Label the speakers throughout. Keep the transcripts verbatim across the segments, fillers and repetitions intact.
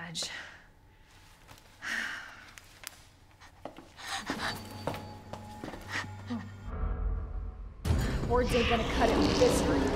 Speaker 1: edge. Boards ain't gonna cut it with this screen.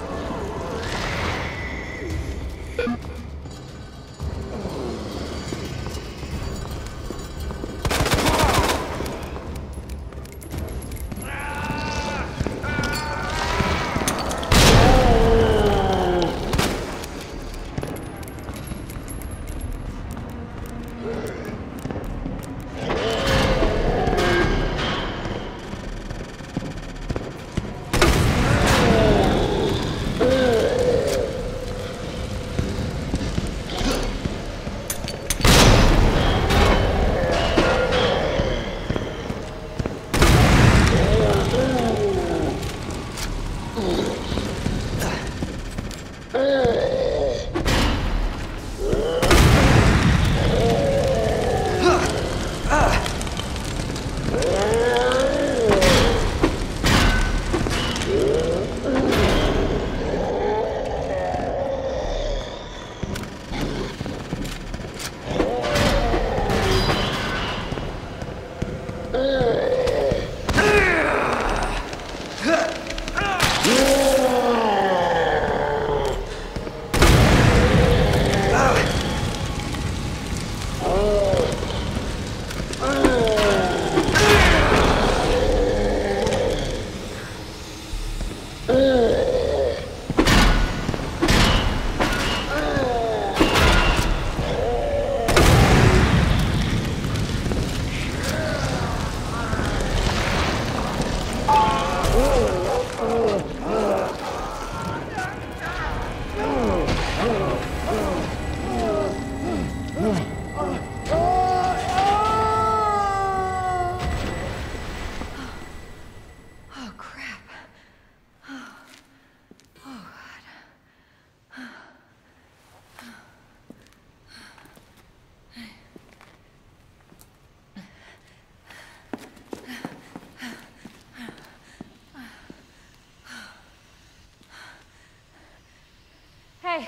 Speaker 1: Hey,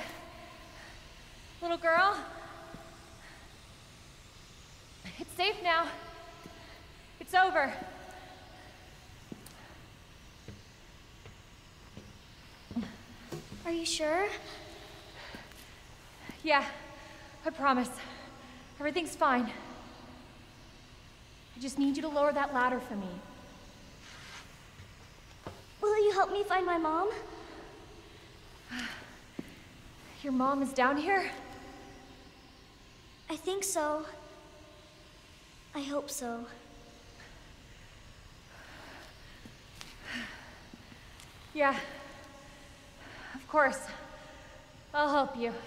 Speaker 1: little girl. It's safe now. It's over.
Speaker 2: Are you sure?
Speaker 1: Yeah, I promise. Everything's fine. I just need you to lower that ladder for me.
Speaker 2: Will you help me find my mom?
Speaker 1: Your mom is down here?
Speaker 2: I think so. I hope so.
Speaker 1: Yeah. Of course. I'll help you.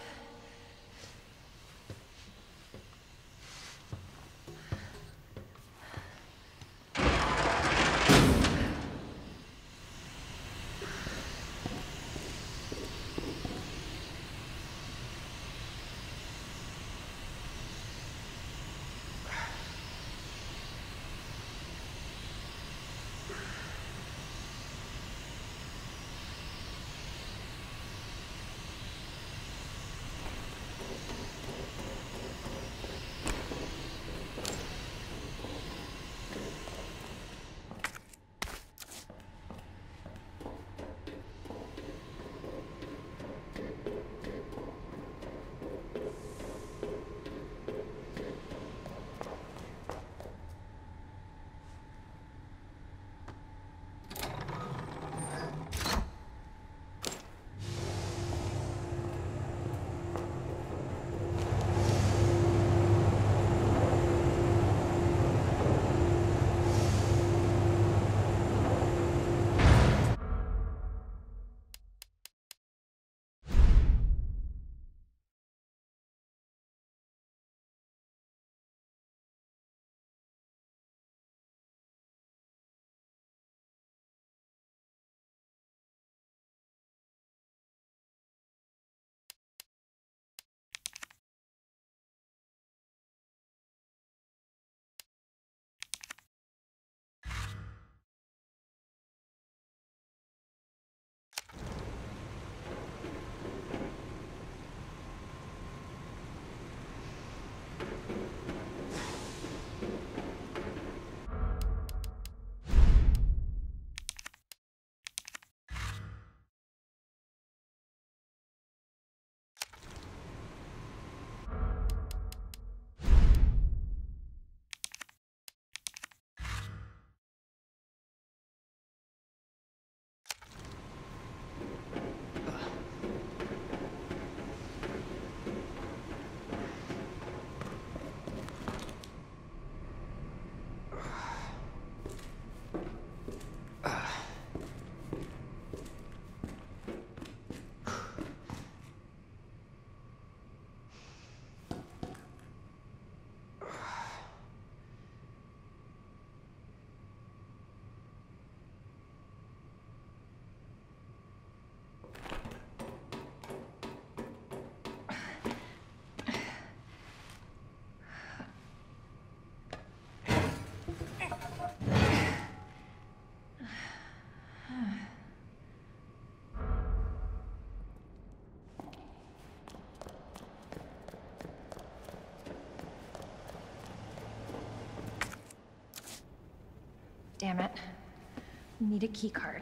Speaker 1: Damn it. We need a key card.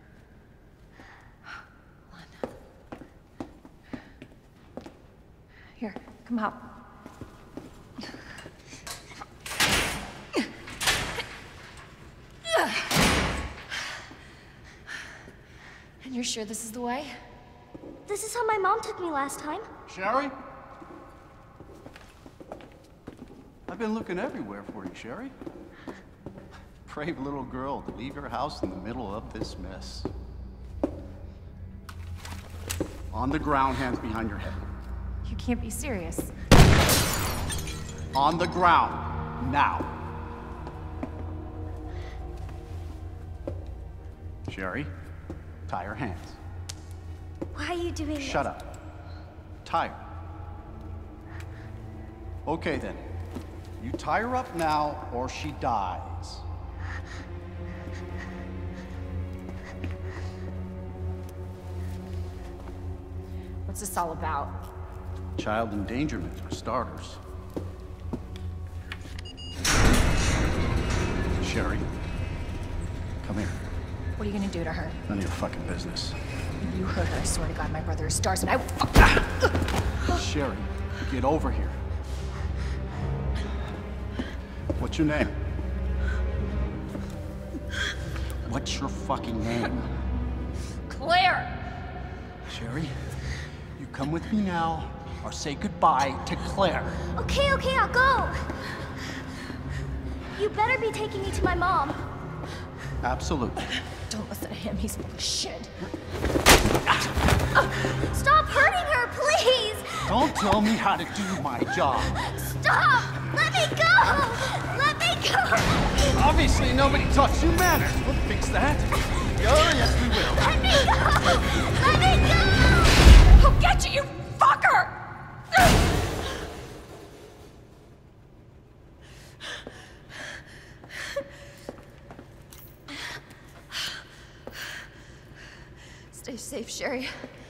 Speaker 1: Hold on. Here, come up. And you're sure this is the way?
Speaker 2: This is how my mom took me last time.
Speaker 3: Sherry? I've been looking everywhere for you, Sherry. Brave little girl to leave your house in the middle of this mess. On the ground, hands behind your head.
Speaker 1: You can't be serious.
Speaker 3: On the ground, now. Sherry, tie her hands.
Speaker 2: Why are you doing this?
Speaker 3: Shut up. Tie her. Okay then. You tie her up now, or she dies.
Speaker 1: What's this all about?
Speaker 3: Child endangerment, for starters. Sherry, come here.
Speaker 1: What are you gonna do to her?
Speaker 3: None of your fucking business.
Speaker 1: You hurt her, I swear to God, my brother is stars and I will fuck.
Speaker 3: Sherry, get over here. What's your name? What's your fucking name?
Speaker 1: Claire!
Speaker 3: Sherry, you come with me now, or say goodbye to Claire.
Speaker 2: Okay, okay, I'll go. You better be taking me to my mom.
Speaker 3: Absolutely.
Speaker 1: Don't listen to him, he's full of shit.
Speaker 2: Stop hurting her, please!
Speaker 3: Don't tell me how to do my job.
Speaker 2: Stop! Let me go! Let me go!
Speaker 3: Obviously, nobody taught you manners. We'll fix that. Oh, yes, we will.
Speaker 2: Let me go! Let me go!
Speaker 1: I'll get you, you fucker! Stay safe, Sherry.